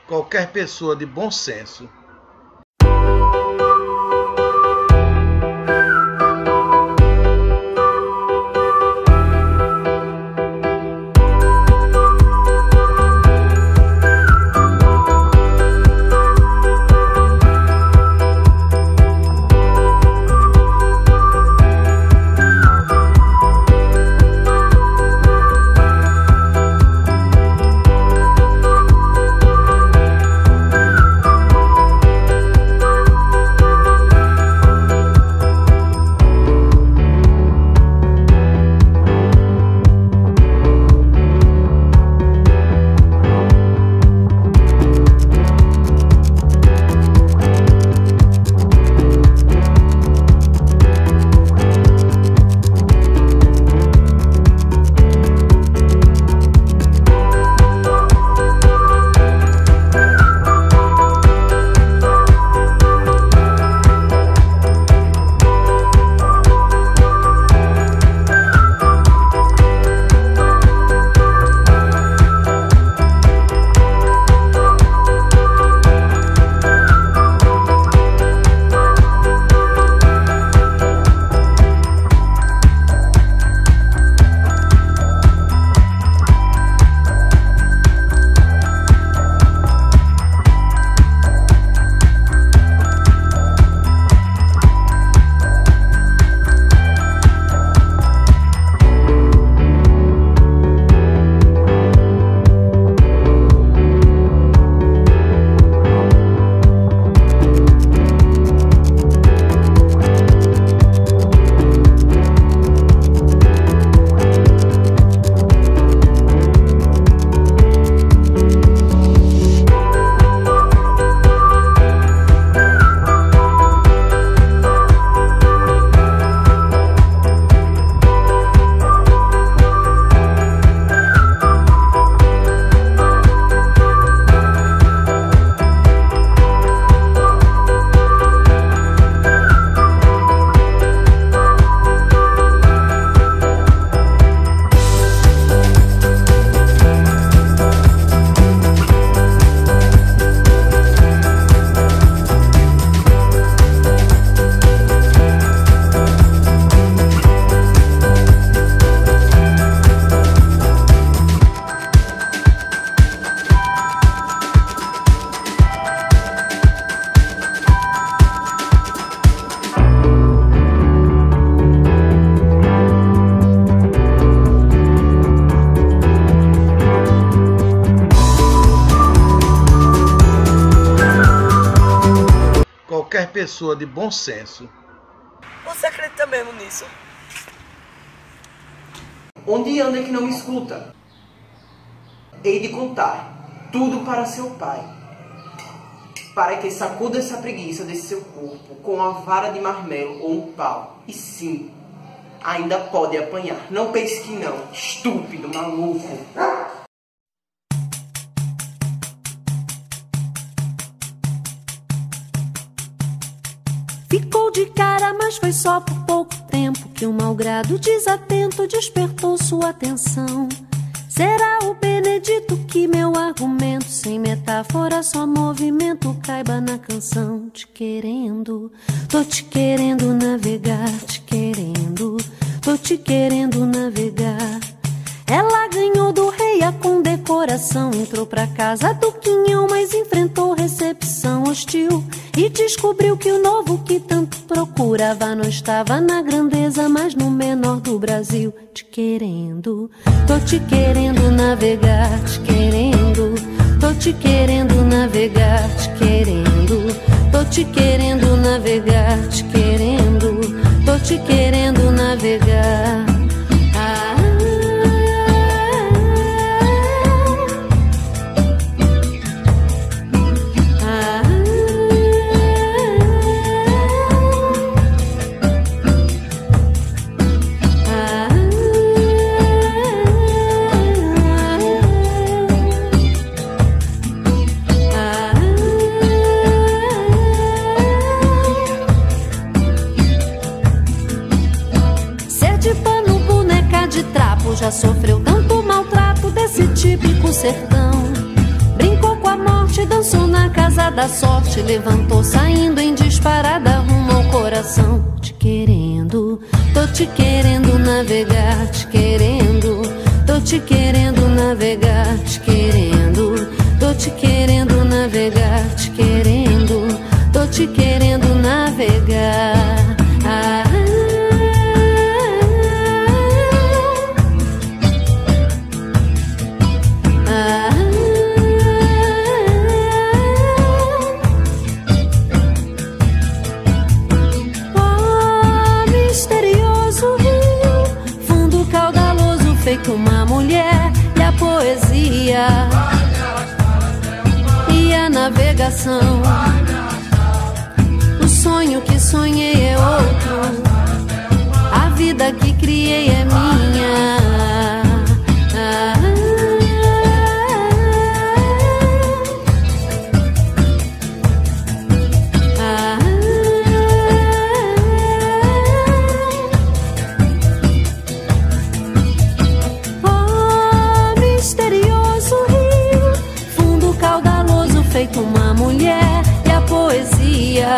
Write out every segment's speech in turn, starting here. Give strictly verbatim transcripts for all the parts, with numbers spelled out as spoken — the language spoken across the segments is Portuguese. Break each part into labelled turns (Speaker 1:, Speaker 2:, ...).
Speaker 1: qualquer pessoa de bom senso. Qualquer pessoa de bom senso.
Speaker 2: Você acredita mesmo nisso?
Speaker 3: Onde anda que não me escuta? Hei de contar tudo para seu pai, para que sacuda essa preguiça desse seu corpo com uma vara de marmelo ou um pau. E sim, ainda pode apanhar. Não pense que não, estúpido, maluco.
Speaker 4: Ficou de cara, mas foi só por pouco tempo que um malgrado desatento despertou sua atenção. Será o Benedito que meu argumento, sem metáfora, só movimento, caiba na canção. Te querendo, tô te querendo navegar, te querendo, tô te querendo navegar. Ela ganhou do rei a condecoração, entrou pra casa do quinhão, mas enfrentou recepção hostil e descobriu que o novo que tanto procurava não estava na grandeza, mas no menor do Brasil. Te querendo, tô te querendo navegar, te querendo, tô te querendo navegar, te querendo, tô te querendo navegar, te querendo, tô te querendo navegar. Ah, já sofreu tanto maltrato desse típico sertão. Brincou com a morte foi, dançou na casa da sorte, levantou saindo em disparada rumo ao coração. Te querendo, tô te querendo navegar, te querendo, tô te querendo navegar, te querendo, tô te querendo navegar, te querendo, tô te querendo navegar. Ah, feito uma mulher, e a poesia e a navegação. O sonho que sonhei é outro, a vida que criei é minha. Ah, feito uma mulher, e a poesia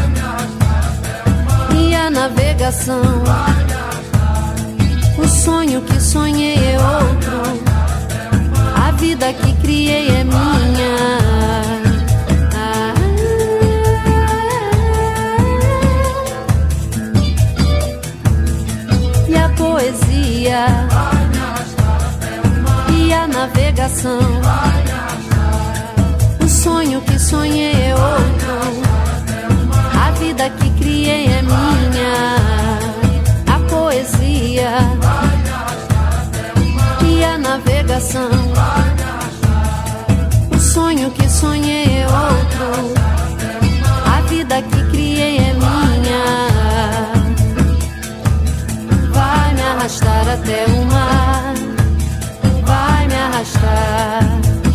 Speaker 4: e a navegação. O sonho que sonhei é outro, a vida que criei é minha. Ah, e a poesia e a navegação. O sonho que sonhei é outro, a vida que criei é minha. A poesia e a navegação. O sonho que sonhei é outro, a vida que criei é minha. Vai me arrastar até o mar, vai me arrastar,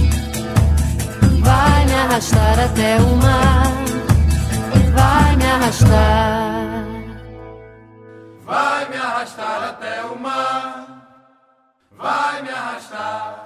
Speaker 4: vai me arrastar até o mar, vai me arrastar.
Speaker 5: Vai me arrastar até o mar, vai me arrastar.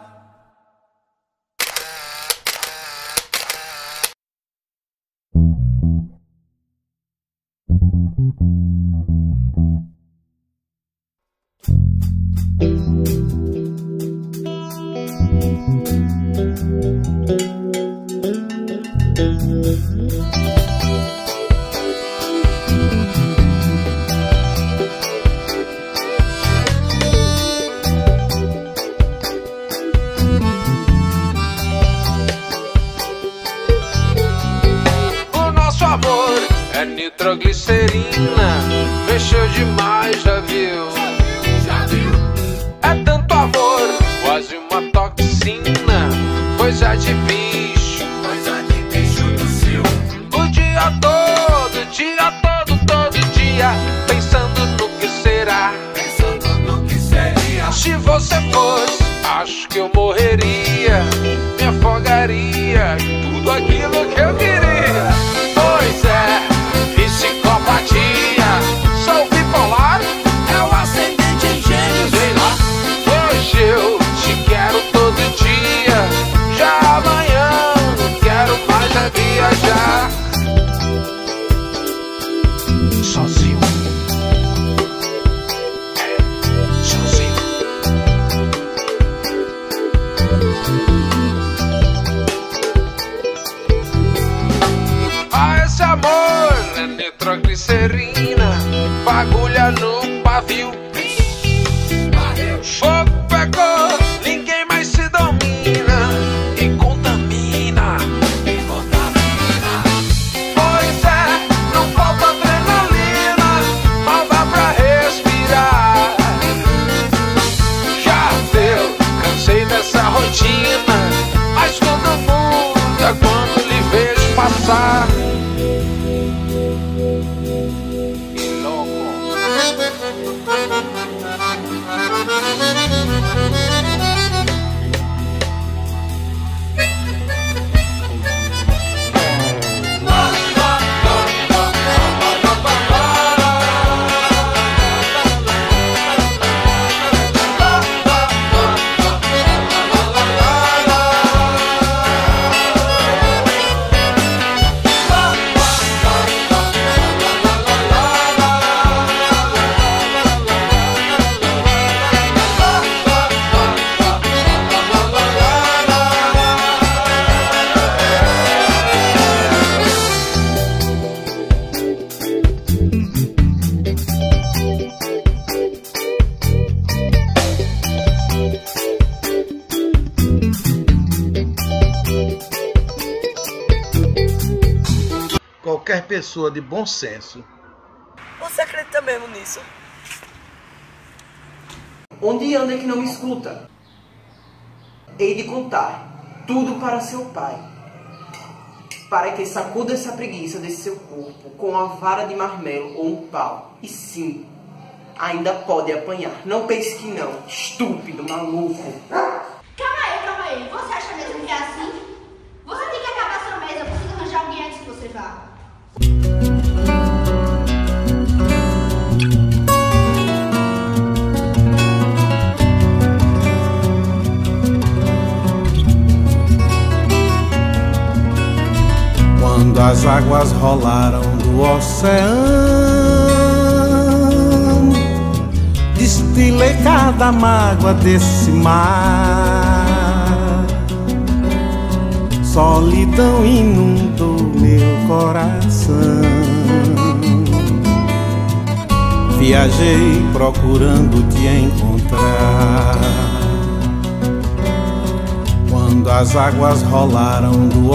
Speaker 6: É nitroglicerina, mexeu demais, já viu? Já viu? É tanto amor, quase uma toxina, coisa de bicho,
Speaker 5: coisa de bicho do cio.
Speaker 6: O dia todo, o dia todo, todo dia, pensando no que será,
Speaker 5: pensando no que seria.
Speaker 6: Se você fosse, acho que eu morreria, me afogaria em tudo aquilo que eu queria. Pois é, psicopatia, sou bipolar,
Speaker 5: é o ascendente em gêmeos.
Speaker 6: sei lá. Hoje eu te quero todo dia, já amanhã não quero mais é viajar. Sozinho, é, sozinho. Ah, esse amor é nitroglicerina, bagulha no pavio. Fogo pegou, ninguém mais se domina e contamina,
Speaker 5: E contamina.
Speaker 6: pois é, não falta adrenalina, mal dá pra respirar. Já deu, cansei dessa rotina, mas tudo muda quando lhe vejo passar.
Speaker 1: pessoa de bom senso,
Speaker 2: Você acredita mesmo nisso?
Speaker 3: Onde anda que não me escuta? Hei de contar tudo para seu pai, para que sacuda essa preguiça desse seu corpo com uma vara de marmelo ou um pau. E sim, ainda pode apanhar. Não pense que não, estúpido, maluco.
Speaker 7: Calma aí, calma aí. Você acha mesmo que é assim? Você tem que acabar sua mesa. Eu preciso arranjar alguém antes que você vá.
Speaker 8: Quando as águas rolaram do oceano, destilei cada mágoa desse mar. Solidão inundou meu coração. Viajei procurando te encontrar. Quando as águas rolaram do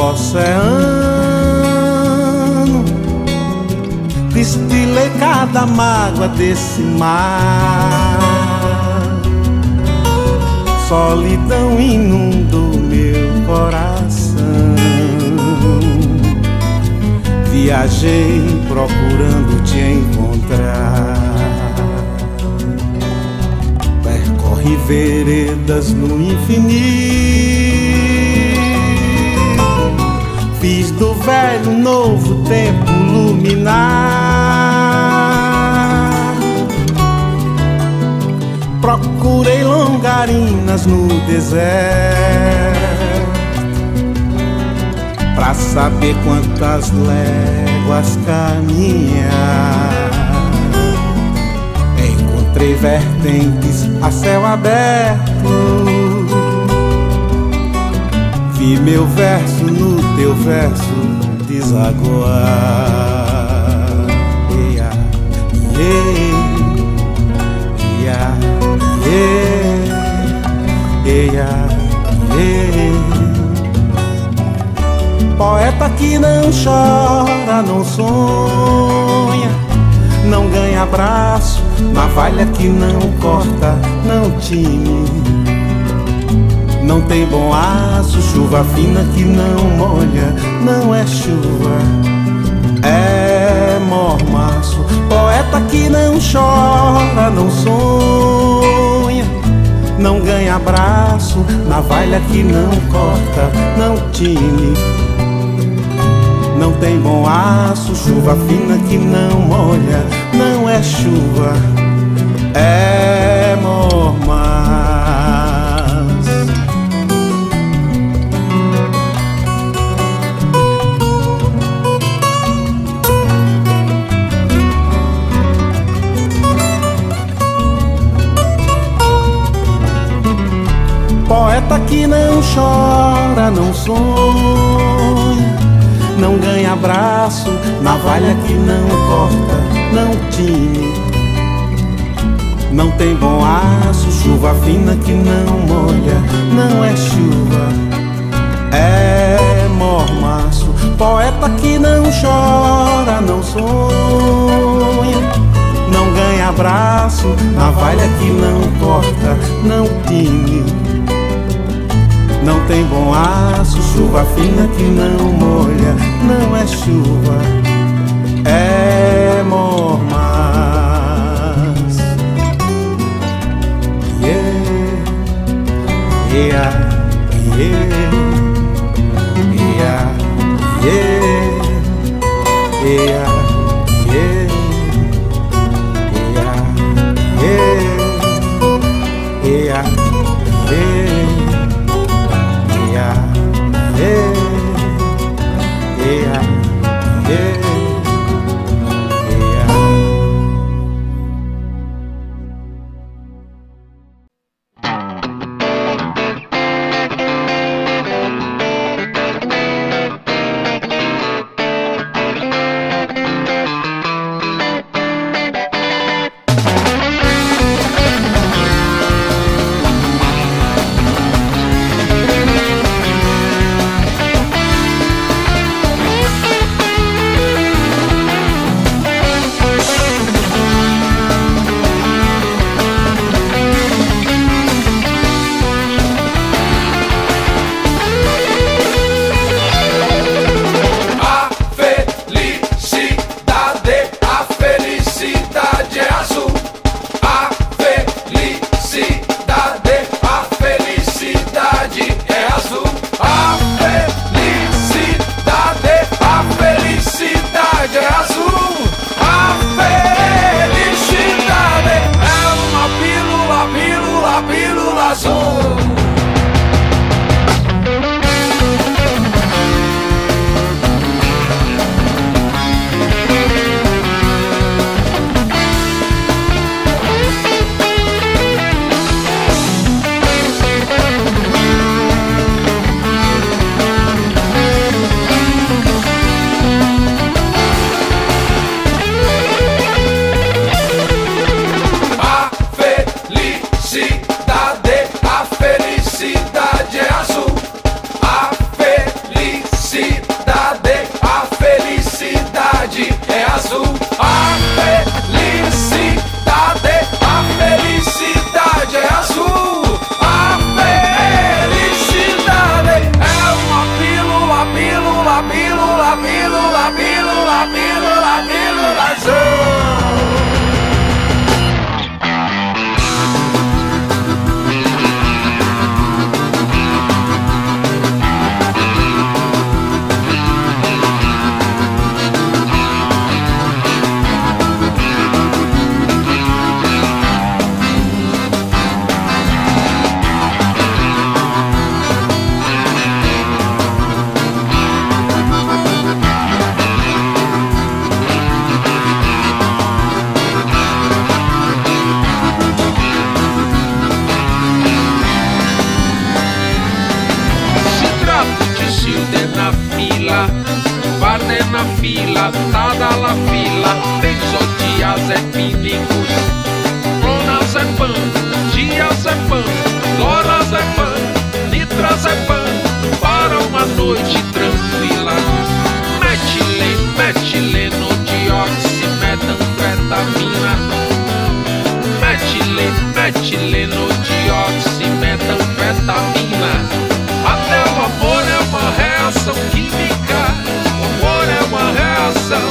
Speaker 8: oceano, destilei cada mágoa desse mar. Solidão inundou meu coração. Viajei procurando te encontrar. Percorre veredas no infinito. Fiz do velho novo tempo luminar. Procurei longarinas no deserto pra saber quantas léguas caminhar. Encontrei vertentes a céu aberto. Vi meu verso no teu verso desaguar. Ia, ia, ia, ia, ia. Poeta que não chora, não sonha, não ganha abraço, navalha que não corta, não time. Não tem bom aço, chuva fina que não molha, não é chuva, é mormaço. Poeta que não chora, não sonha, não ganha abraço, navalha que não corta, não time. Não tem bom aço, chuva fina que não molha, não é chuva, é mormaço. Poeta que não chora, não sonha, não ganha abraço, navalha que não corta, não time. Não tem bom aço, chuva fina que não molha, não é chuva, é mormaço. Poeta que não chora, não sonha, não ganha abraço, navalha que não corta, não time. Não tem bom aço, chuva fina que não molha, não é chuva, é mormaço. Yeah, yeah, yeah, yeah, yeah, yeah, yeah, yeah, yeah, yeah. Yeah, yeah, yeah, yeah.
Speaker 6: clorazepínicos. Clonazepam, diazepam, lorazepam, nitrazepam, para uma noite tranquila. Metileno, metileno, dioximetanfetamina. Metileno, metileno, dioximetanfetamina. Até o amor é uma reação química. O amor é uma reação.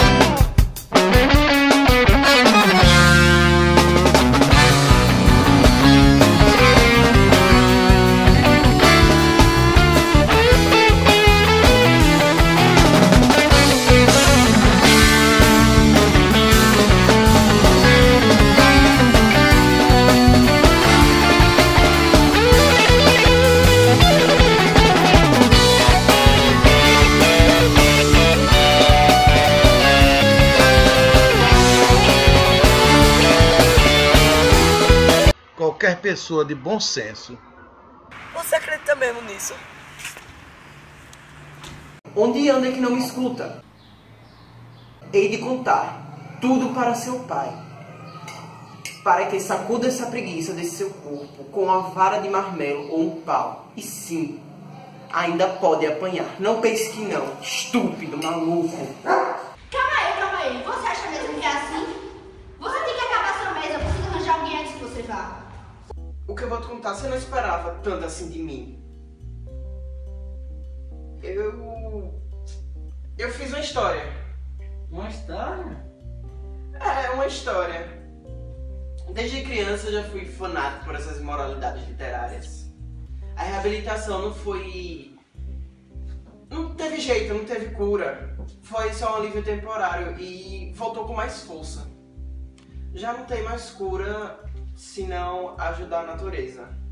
Speaker 1: Qualquer pessoa de bom senso
Speaker 2: Você acredita mesmo nisso?
Speaker 3: Onde anda que não me escuta? Hei de contar tudo para seu pai, para que sacuda essa preguiça desse seu corpo com uma vara de marmelo ou um pau. E sim, ainda pode apanhar. Não pense que não, estúpido, maluco.
Speaker 7: Calma aí, calma aí. Você acha mesmo que é assim? Você tem que acabar sua mesa. Eu preciso arranjar alguém antes que você vá.
Speaker 3: O que eu vou te contar, você não esperava tanto assim de mim. Eu... Eu fiz uma história.
Speaker 9: Uma história?
Speaker 3: É, uma história. Desde criança eu já fui fanático por essas imoralidades literárias. A reabilitação não foi... Não teve jeito, não teve cura. Foi só um alívio temporário e voltou com mais força. Já não tem mais cura, senão ajudar a natureza.